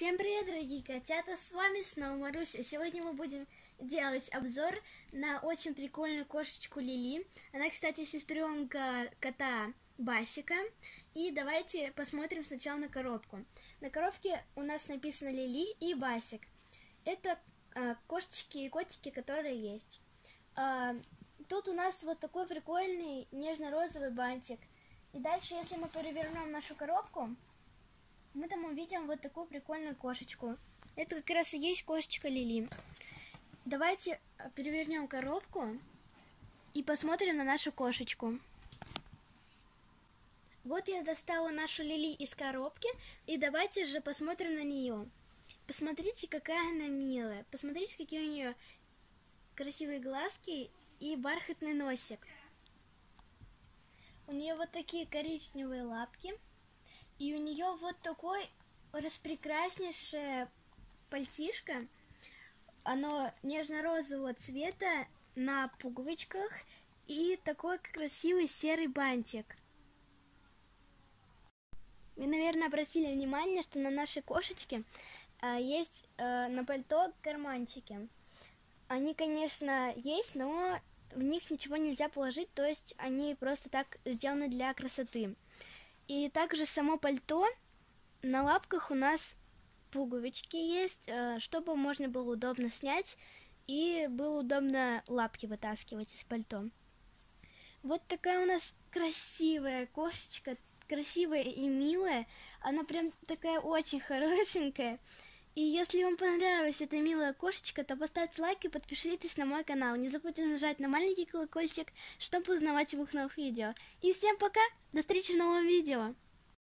Всем привет, дорогие котята, с вами снова Маруся. Сегодня мы будем делать обзор на очень прикольную кошечку Лили. Она, кстати, сестренка кота Басика. И давайте посмотрим сначала на коробку. На коробке у нас написано Лили и Басик. Это кошечки и котики, которые есть. Тут у нас вот такой прикольный нежно-розовый бантик. И дальше, если мы перевернем нашу коробку, мы там увидим вот такую прикольную кошечку. Это как раз и есть кошечка Лили. Давайте перевернем коробку и посмотрим на нашу кошечку. Вот я достала нашу Лили из коробки, и давайте же посмотрим на нее. Посмотрите, какая она милая. Посмотрите, какие у нее красивые глазки и бархатный носик. У нее вот такие коричневые лапки. И у нее вот такой распрекраснейшее пальтишко. Оно нежно-розового цвета на пуговичках и такой красивый серый бантик. Вы, наверное, обратили внимание, что на нашей кошечке есть на пальто карманчики. Они, конечно, есть, но в них ничего нельзя положить, то есть они просто так сделаны для красоты. И также само пальто, на лапках у нас пуговички есть, чтобы можно было удобно снять и было удобно лапки вытаскивать из пальто. Вот такая у нас красивая кошечка, красивая и милая. Она прям такая очень хорошенькая. И если вам понравилась эта милая кошечка, то поставьте лайк и подпишитесь на мой канал. Не забудьте нажать на маленький колокольчик, чтобы узнавать об новых видео. И всем пока! До встречи в новом видео!